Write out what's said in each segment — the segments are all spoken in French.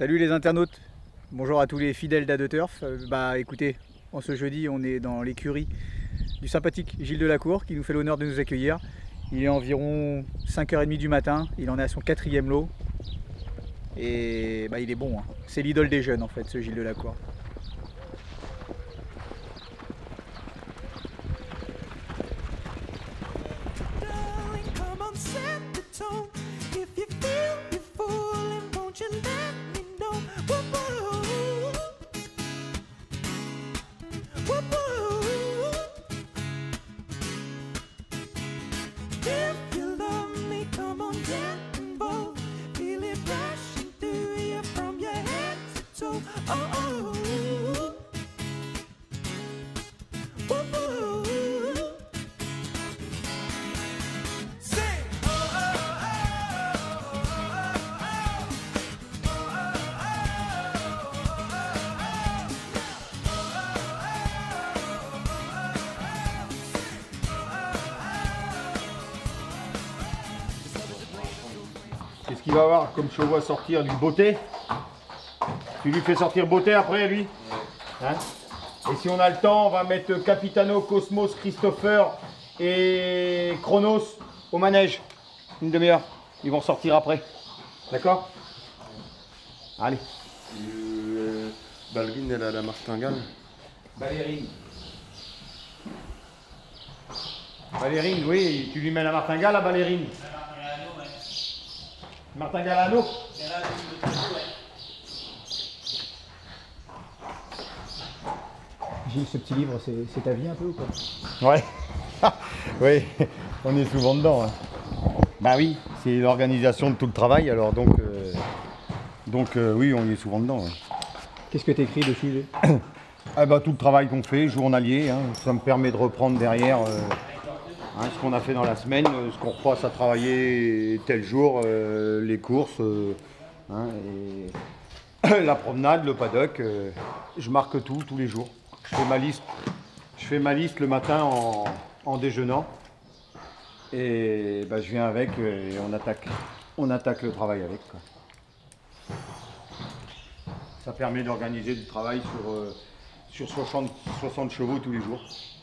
Salut les internautes, bonjour à tous les fidèles d'A2Turf. Écoutez, en ce jeudi on est dans l'écurie du sympathique Gilles Delacour qui nous fait l'honneur de nous accueillir. Il est environ 5h30 du matin, il en est à son 4e lot et il est bon, hein. C'est l'idole des jeunes en fait, ce Gilles Delacour. Qu'est-ce qu'il va avoir comme chevaux à sortir? Du beauté? Tu lui fais sortir beauté après lui? Hein? Et si on a le temps, on va mettre Capitano, Cosmos, Christopher et Chronos au manège. Une demi-heure. Ils vont sortir après. D'accord? Allez. Ballerine, elle a la martingale. Ballerine. Ballerine, oui, tu lui mets la martingale à Ballerine. Martingale à l'eau. Gilles, ce petit livre, c'est ta vie un peu ou quoi? Ouais. Oui, on est souvent dedans. Hein. Bah oui, c'est l'organisation de tout le travail, alors donc oui, on y est souvent dedans. Ouais. Qu'est-ce que tu écris dessus? Ah bah, tout le travail qu'on fait, journalier, hein, ça me permet de reprendre derrière ce qu'on a fait dans la semaine, ce qu'on repasse à travailler tel jour, les courses, et la promenade, le paddock. Je marque tout, tous les jours. Je fais ma liste le matin en déjeunant. Et je viens avec et on attaque le travail avec, quoi. Ça permet d'organiser du travail sur 60 chevaux tous les jours.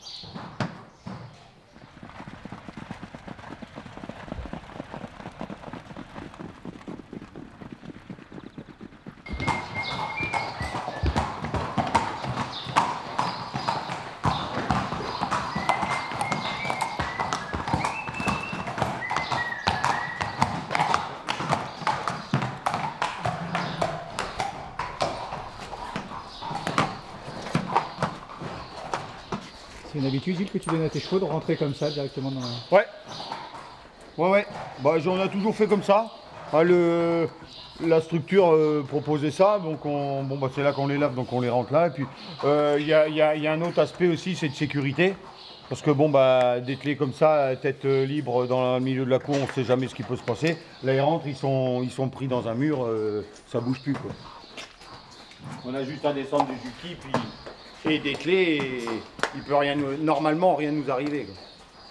C'est une habitude, Gilles, que tu donnes à tes chevaux de rentrer comme ça directement dans la... Ouais. On a toujours fait comme ça. La structure proposait ça, donc c'est là qu'on les lave, donc on les rentre là. Et puis il y a un autre aspect aussi, c'est de sécurité. Parce que des clés comme ça, tête libre dans le milieu de la cour, on ne sait jamais ce qui peut se passer. Là ils rentrent, ils sont pris dans un mur, ça bouge plus, quoi. On a juste à descendre du juki et des clés et il peut normalement rien nous arriver, quoi.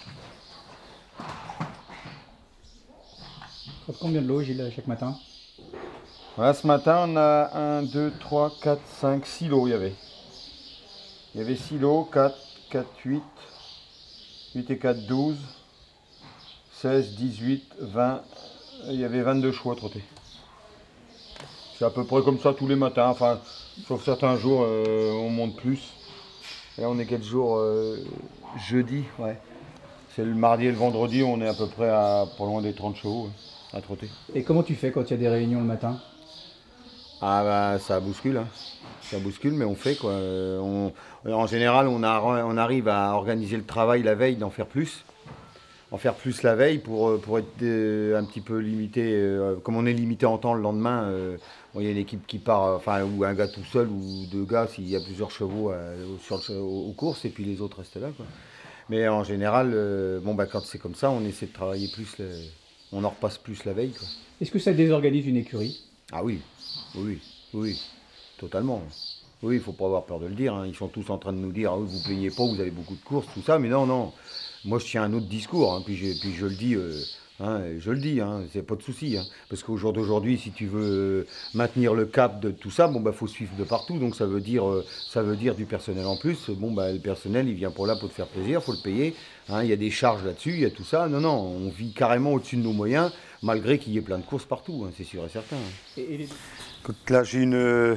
Ça te combien de lots, Gilles, chaque matin? Voilà, ce matin, on a 1, 2, 3, 4, 5, 6 lots, il y avait. Il y avait 6 lots, 4, 8, 8 et 4, 12, 16, 18, 20, il y avait 22 chevaux à trotter. C'est à peu près comme ça tous les matins, enfin, sauf certains jours, on monte plus. Et là, on est quel jour? Jeudi, ouais. C'est le mardi et le vendredi, on est à peu près à pas loin des 30 chevaux, ouais, à trotter. Et comment tu fais quand il y a des réunions le matin? Ah ça bouscule, hein. Ça bouscule, mais on fait, quoi. En général, on arrive à organiser le travail la veille, d'en faire plus. En faire plus la veille pour être un petit peu limité. Comme on est limité en temps le lendemain, il y a une équipe qui part, ou un gars tout seul, ou deux gars s'il y a plusieurs chevaux aux courses, et puis les autres restent là, quoi. Mais en général, quand c'est comme ça, on essaie de travailler plus, on en repasse plus la veille, quoi. Est-ce que ça désorganise une écurie? Ah oui, totalement. Oui, il ne faut pas avoir peur de le dire, hein. Ils sont tous en train de nous dire, ah, vous ne plaignez pas, vous avez beaucoup de courses, tout ça, mais non. Moi, je tiens un autre discours, hein. Puis je le dis Hein, et je le dis, hein, c'est pas de souci. Hein, parce qu'au jour d'aujourd'hui, si tu veux maintenir le cap de tout ça, bon bah faut suivre de partout. Donc ça veut dire du personnel en plus. Bon bah le personnel, il vient pour là pour te faire plaisir, faut le payer. Hein, il y a des charges là-dessus, il y a tout ça. Non, non, on vit carrément au-dessus de nos moyens, malgré qu'il y ait plein de courses partout, hein, c'est sûr et certain. Hein. Écoute, là j'ai une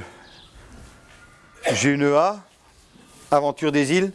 A, Aventure des îles.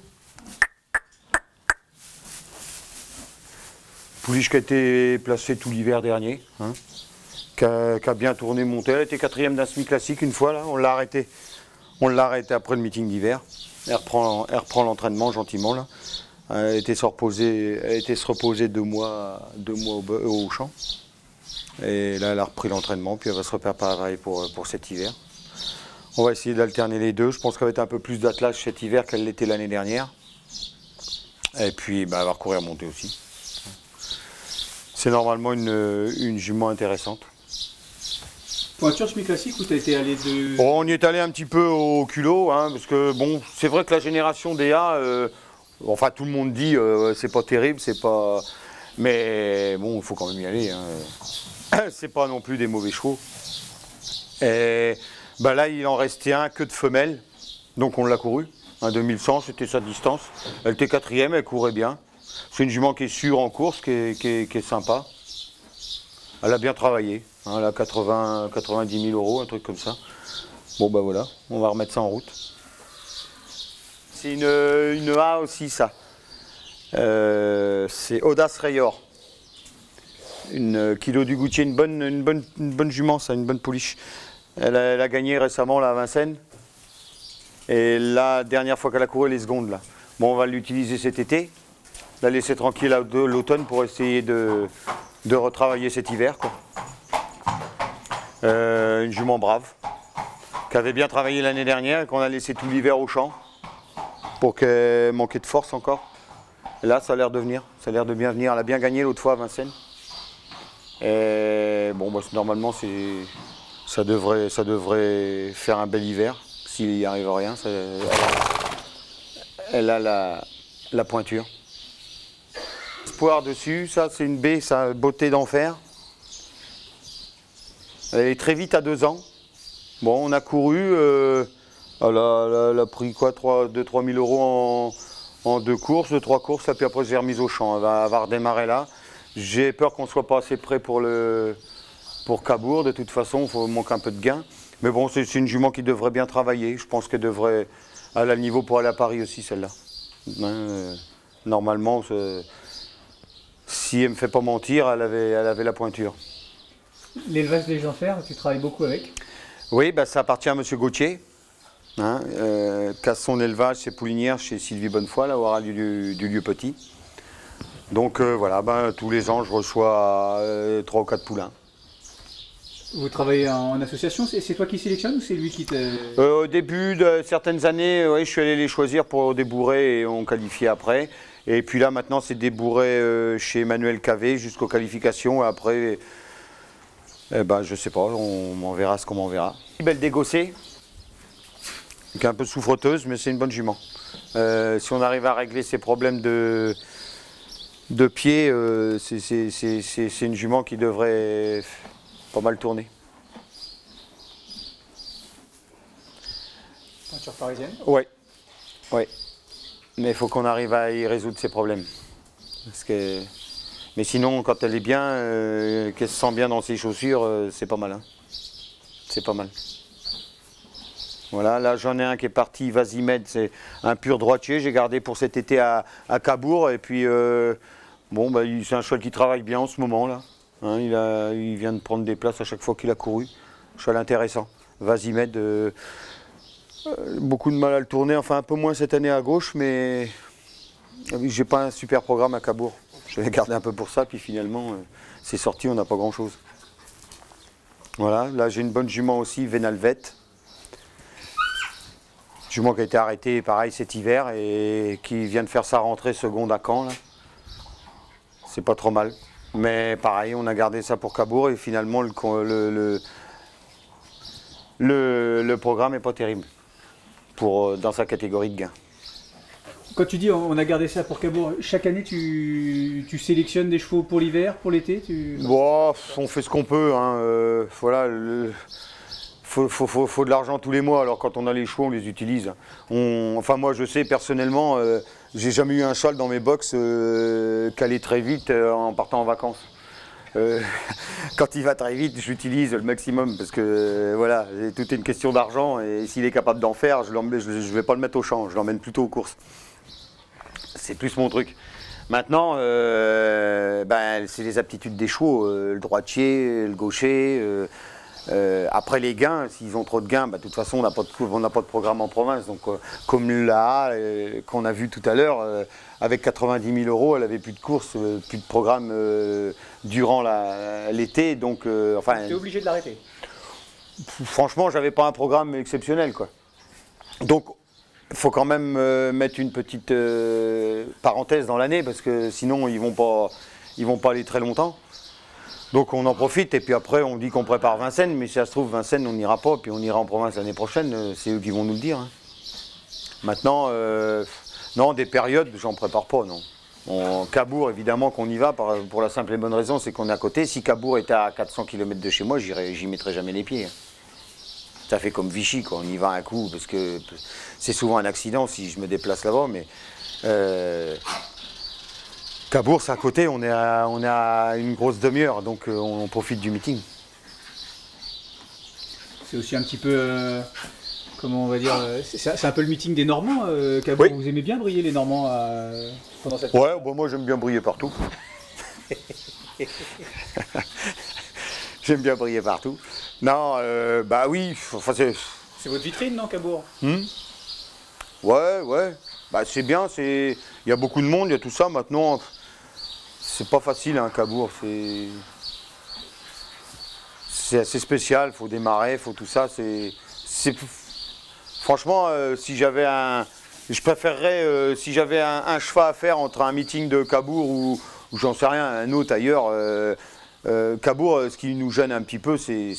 Pouliche qui a été placée tout l'hiver dernier, hein, qui a bien tourné, monté. Elle était 4e d'un semi-classique une fois, là. On l'a arrêtée après le meeting d'hiver. Elle reprend l'entraînement gentiment, là. Elle était se reposer 2 mois au champ. Et là, elle a repris l'entraînement, puis elle va se préparer pour cet hiver. On va essayer d'alterner les deux. Je pense qu'elle va être un peu plus d'attelage cet hiver qu'elle l'était l'année dernière. Et puis, bah, elle va recourir monter aussi. C'est normalement une jument intéressante. Pointure semi-classique ou tu as été allé de... Bon, on y est allé un petit peu au culot, hein, parce que bon, c'est vrai que la génération DA, enfin tout le monde dit c'est pas terrible, c'est pas... Mais bon, il faut quand même y aller. Hein. C'est pas non plus des mauvais chevaux. Et bah là, il en restait un que de femelle, donc on l'a couru. Un 2100, c'était sa distance. Elle était 4e, elle courait bien. C'est une jument qui est sûre en course, qui est sympa. Elle a bien travaillé. Hein, elle a 90 000 €, un truc comme ça. Bon ben voilà, on va remettre ça en route. C'est une A aussi, ça. C'est Audace Rayor. Une kilo du Goutier, une bonne jument, ça, une bonne pouliche. Elle a gagné récemment là, à Vincennes. Et la dernière fois qu'elle a couru, les secondes là. Bon, on va l'utiliser cet été. La laisser tranquille à l'automne pour essayer de retravailler cet hiver, quoi. Une jument brave, qui avait bien travaillé l'année dernière et qu'on a laissé tout l'hiver au champ pour qu'elle manquait de force encore. Et là, ça a l'air de venir, ça a l'air de bien venir. Elle a bien gagné l'autre fois à Vincennes. Et bon, bah, normalement, ça devrait faire un bel hiver. S'il n'y arrive rien, elle a la pointure. Espoir dessus, ça c'est une baie, ça, beauté d'enfer. Elle est très vite à 2 ans. Bon, on a couru, elle a pris quoi, 2-3 000 € en 2 courses, 2-3 courses, et puis après j'ai remise au champ. Elle va redémarrer là. J'ai peur qu'on ne soit pas assez près pour Cabourg, de toute façon, il manque un peu de gain. Mais bon, c'est une jument qui devrait bien travailler. Je pense qu'elle devrait aller à le niveau pour aller à Paris aussi, celle-là. Normalement, si elle ne me fait pas mentir, elle avait la pointure. L'élevage des Enfers, tu travailles beaucoup avec? Oui, bah, ça appartient à M. Gauthier. Hein, qui a son élevage, ses poulinières chez Sylvie Bonnefoy, là, au haras du lieu petit. Donc voilà, bah, tous les ans, je reçois 3 ou 4 poulains. Vous travaillez en association, c'est toi qui sélectionnes ou c'est lui qui te... Au début de certaines années, ouais, je suis allé les choisir pour débourrer et on qualifiait après. Et puis là, maintenant, c'est débourré chez Emmanuel Cavé jusqu'aux qualifications. Et après, eh ben, je sais pas, on verra ce qu'on m'enverra. Belle dégossée, qui est un peu souffreteuse, mais c'est une bonne jument. Si on arrive à régler ses problèmes de pied, c'est une jument qui devrait pas mal tourner. Pointure parisienne? Ouais, ouais. Mais il faut qu'on arrive à y résoudre ses problèmes. Mais sinon, quand elle est bien, qu'elle se sent bien dans ses chaussures, c'est pas mal. Hein. C'est pas mal. Voilà, là j'en ai un qui est parti, Vasimed, c'est un pur droitier. J'ai gardé pour cet été à Cabourg. Et puis, bon, bah, c'est un cheval qui travaille bien en ce moment là. Hein, il vient de prendre des places à chaque fois qu'il a couru. Cheval intéressant. Vasimed. Beaucoup de mal à le tourner, enfin un peu moins cette année à gauche, mais j'ai pas un super programme à Cabourg. Je l'ai gardé un peu pour ça, puis finalement c'est sorti, on n'a pas grand chose. Voilà, là j'ai une bonne jument aussi, Vénalvet. Jument qui a été arrêtée pareil cet hiver et qui vient de faire sa rentrée seconde à Caen. C'est pas trop mal. Mais pareil, on a gardé ça pour Cabourg et finalement le programme n'est pas terrible. Dans sa catégorie de gain. Quand tu dis on a gardé ça pour Cabourg, chaque année tu sélectionnes des chevaux pour l'hiver, pour l'été Bon, on fait ce qu'on peut. Hein. Voilà, faut de l'argent tous les mois. Alors quand on a les chevaux, on les utilise. Enfin moi je sais personnellement, j'ai jamais eu un cheval dans mes box qui allait très vite en partant en vacances. Quand il va très vite, j'utilise le maximum parce que voilà, tout est une question d'argent et s'il est capable d'en faire, je ne vais pas le mettre au champ, je l'emmène plutôt aux courses. C'est plus mon truc. Maintenant, c'est les aptitudes des chevaux, le droitier, le gaucher. Après les gains, s'ils ont trop de gains, de toute façon on n'a pas de programme en province. Donc comme là, qu'on a vu tout à l'heure, avec 90 000 €, elle avait plus de courses, plus de programme durant l'été. Donc, t'es obligé de l'arrêter. Franchement, j'avais pas un programme exceptionnel, quoi. Donc il faut quand même mettre une petite parenthèse dans l'année parce que sinon ils vont pas aller très longtemps. Donc on en profite et puis après on dit qu'on prépare Vincennes, mais si ça se trouve Vincennes on n'ira pas, puis on ira en province l'année prochaine, c'est eux qui vont nous le dire. Hein. Maintenant, non, des périodes, j'en prépare pas, non. Cabourg, évidemment qu'on y va pour la simple et bonne raison, c'est qu'on est à côté. Si Cabourg était à 400 km de chez moi, j'y mettrais jamais les pieds. Hein. Ça fait comme Vichy, quoi. On y va un coup, parce que c'est souvent un accident si je me déplace là-bas, mais... Cabourg, c'est à côté, on est à une grosse demi-heure, donc on profite du meeting. C'est aussi un petit peu, comment on va dire, c'est un peu le meeting des Normands, Cabourg. Oui. Vous aimez bien briller les Normands pendant cette... Ouais, moi j'aime bien briller partout. J'aime bien briller partout. Non, oui, enfin c'est votre vitrine, non, Cabourg? Ouais, c'est bien, il y a beaucoup de monde, il y a tout ça, maintenant... C'est pas facile, hein, Cabourg, c'est assez spécial, il faut démarrer, il faut tout ça. Franchement, je préférerais, si j'avais un cheval à faire entre un meeting de Cabourg ou j'en sais rien, un autre ailleurs, Cabourg, ce qui nous gêne un petit peu, c'est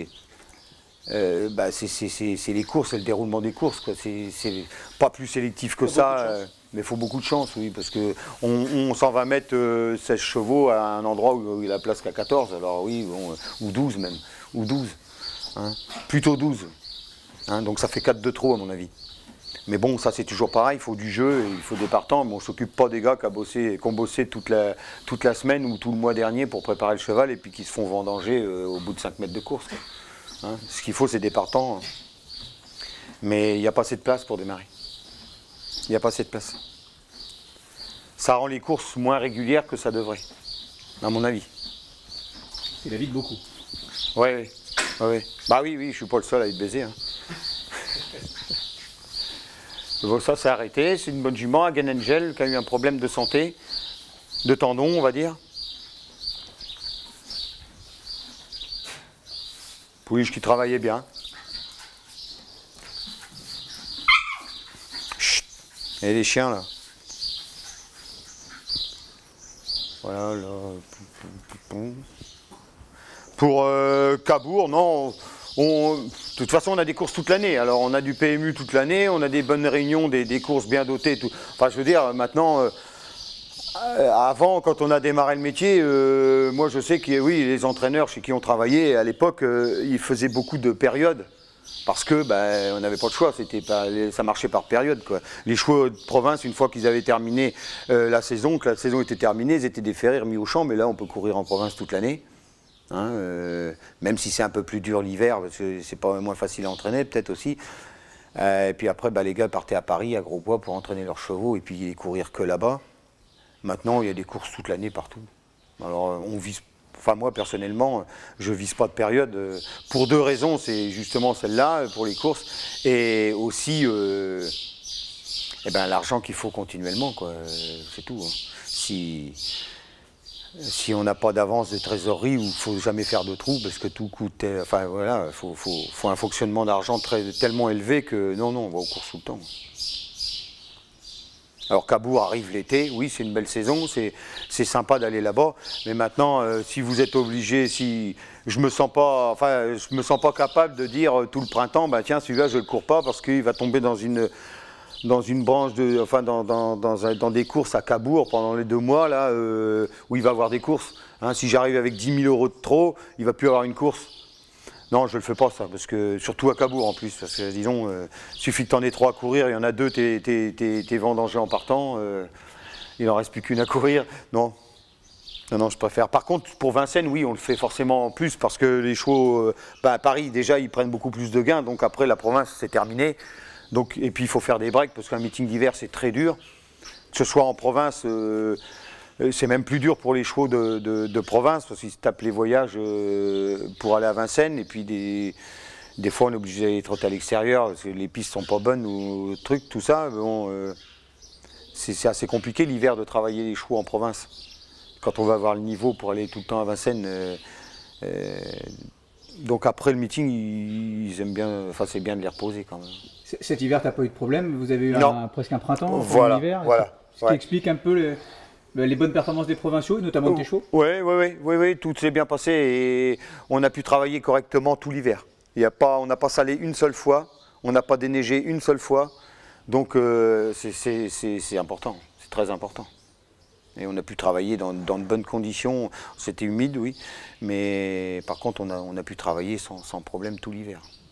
les courses, c'est le déroulement des courses, quoi. C'est pas plus sélectif que ça. Mais il faut beaucoup de chance, oui, parce qu'on s'en va mettre 16 chevaux à un endroit où il a place qu'à 14, alors oui, bon, ou 12 même, ou 12, hein, plutôt 12, hein, donc ça fait 4 de trop à mon avis. Mais bon, ça c'est toujours pareil, il faut du jeu, il faut des partants, mais on ne s'occupe pas des gars qui ont bossé toute la semaine ou tout le mois dernier pour préparer le cheval et puis qui se font vendanger au bout de 5 mètres de course. Hein. Ce qu'il faut, c'est des partants, mais il n'y a pas assez de place pour démarrer. Il n'y a pas assez de place. Ça rend les courses moins régulières que ça devrait, à mon avis. C'est l'avis de beaucoup. Oui. Bah oui, je ne suis pas le seul à être baisé. Hein. Bon, ça, c'est arrêté. C'est une bonne jument, Hagen Angel, qui a eu un problème de santé, de tendon, on va dire. Pouliche qui travaillait bien. Et les chiens là. Voilà là. Pour Cabourg, non. De toute façon, on a des courses toute l'année. Alors, on a du PMU toute l'année, on a des bonnes réunions, des courses bien dotées. Tout. Enfin, je veux dire, maintenant, avant, quand on a démarré le métier, moi, je sais que oui, les entraîneurs chez qui on travaillait à l'époque, ils faisaient beaucoup de périodes. Parce que on n'avait pas de choix, ça marchait par période, quoi. Les chevaux de province, une fois qu'ils avaient terminé la saison, que la saison était terminée, ils étaient déférés, remis au champ, mais là on peut courir en province toute l'année. Hein, même si c'est un peu plus dur l'hiver, parce que c'est pas moins facile à entraîner, peut-être aussi. Et puis après, les gars partaient à Paris, à Grosbois, pour entraîner leurs chevaux et puis courir que là-bas. Maintenant, il y a des courses toute l'année partout. Alors on vise. Enfin, moi, personnellement, je ne vise pas de période pour deux raisons. C'est justement celle-là, pour les courses, et aussi l'argent qu'il faut continuellement, quoi. C'est tout. Hein. Si on n'a pas d'avance de trésorerie, il ne faut jamais faire de trous, parce que tout coûte... Enfin, voilà, il faut un fonctionnement d'argent tellement élevé que non, on va aux courses tout le temps. Alors Cabourg arrive l'été, oui c'est une belle saison, c'est sympa d'aller là-bas, mais maintenant si vous êtes obligé, si je me sens pas capable de dire tout le printemps, tiens celui-là je le cours pas parce qu'il va tomber dans une dans une branche, enfin dans des courses à Cabourg pendant les 2 mois là, où il va avoir des courses. Hein, si j'arrive avec 10 000 € de trop, il va plus avoir une course. Non, je le fais pas ça, parce que surtout à Cabourg en plus, parce que disons, suffit que tu en aies 3 à courir, il y en a 2, t'es vendangé en partant, il en reste plus qu'une à courir. Non. Non, je préfère. Par contre, pour Vincennes, oui, on le fait forcément en plus, parce que les chevaux, à Paris, déjà, ils prennent beaucoup plus de gains, donc après, la province, c'est terminé. Donc, et puis, il faut faire des breaks, parce qu'un meeting d'hiver, c'est très dur. Que ce soit en province, c'est même plus dur pour les chevaux de province, parce qu'ils se tapent les voyages pour aller à Vincennes, et puis des fois, on est obligé d'aller trotter à l'extérieur, parce que les pistes sont pas bonnes, ou trucs, tout ça. Bon, c'est assez compliqué l'hiver de travailler les chevaux en province. Quand on va avoir le niveau pour aller tout le temps à Vincennes. Donc après le meeting, ils aiment bien, enfin c'est bien de les reposer quand même. Cet hiver, tu n'as pas eu de problème? Vous avez eu presque un printemps, voilà, un hiver, voilà, ce qui explique un peu les bonnes performances des provinciaux, notamment de tes chevaux? Oui, tout s'est bien passé et on a pu travailler correctement tout l'hiver. On n'a pas salé une seule fois, on n'a pas déneigé une seule fois, donc c'est important, c'est très important. Et on a pu travailler dans de bonnes conditions. C'était humide, oui, mais par contre, on a pu travailler sans problème tout l'hiver.